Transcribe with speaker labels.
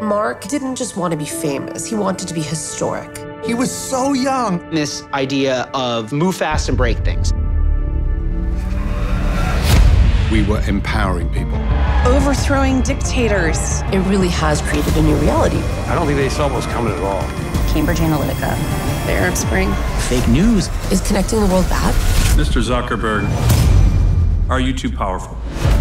Speaker 1: Mark didn't just want to be famous, he wanted to be historic.
Speaker 2: He was so young.
Speaker 3: This idea of move fast and break things.
Speaker 2: We were empowering people.
Speaker 4: Overthrowing dictators.
Speaker 1: It really has created a new reality.
Speaker 5: I don't think they saw what was coming at all.
Speaker 4: Cambridge Analytica. The Arab Spring.
Speaker 3: Fake news.
Speaker 1: Is connecting the world bad?
Speaker 5: Mr. Zuckerberg, are you too powerful?